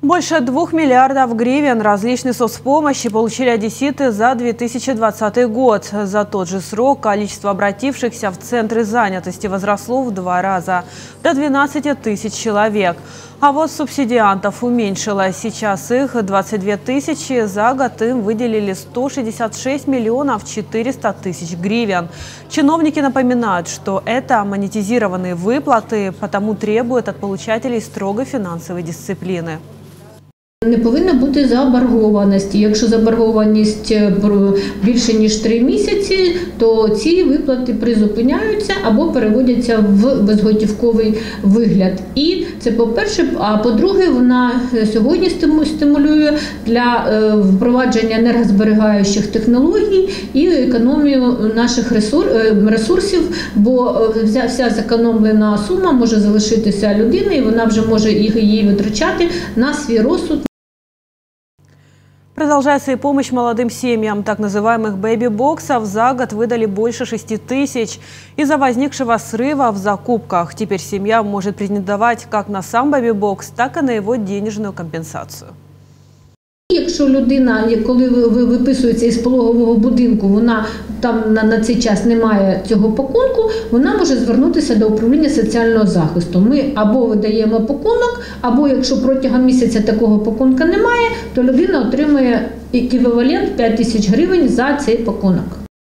Больше 2 миллиардов гривен различной соцпомощи получили одесситы за 2020 год. За тот же срок количество обратившихся в центры занятости возросло в 2 раза – до 12 тысяч человек. А вот субсидиантов уменьшилось. Сейчас их 22 тысячи. За год им выделили 166 миллионов 400 тысяч гривен. Чиновники напоминают, что это монетизированные выплаты, потому требуют от получателей строгой финансовой дисциплины. Не повинно бути заборгованості. Якщо заборгованість більше ніж 3 місяці, то ці виплати призупиняються або переводяться в безготівковий вигляд. І це по-перше. А по-друге, вона сьогодні стимулює для впровадження енергозберігаючих технологій і економію наших ресурсів, бо вся зекономлена сума може залишитися людини, і вона вже може її витрачати на свій розсуд. Продолжается и помощь молодым семьям. Так называемых бэби-боксов за год выдали больше 6 тысяч. Из-за возникшего срыва в закупках теперь семья может претендовать как на сам бэби-бокс, так и на его денежную компенсацию. Якщо людина, коли виписується із пологового будинку, вона там на цей час не має цього пакунку, вона може звернутися до управління соціального захисту. Ми або видаємо пакунок, або якщо протягом місяця такого пакунка немає, то людина отримує еквівалент 5 тисяч гривень за цей пакунок.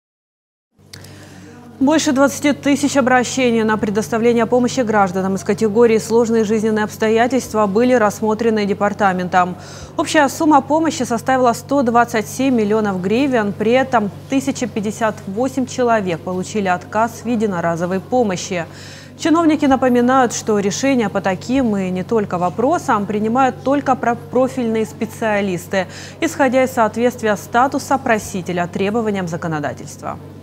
Больше 20 тысяч обращений на предоставление помощи гражданам из категории «Сложные жизненные обстоятельства» были рассмотрены департаментом. Общая сумма помощи составила 127 миллионов гривен, при этом 1058 человек получили отказ в единоразовой помощи. Чиновники напоминают, что решения по таким и не только вопросам принимают только профильные специалисты, исходя из соответствия статуса просителя требованиям законодательства.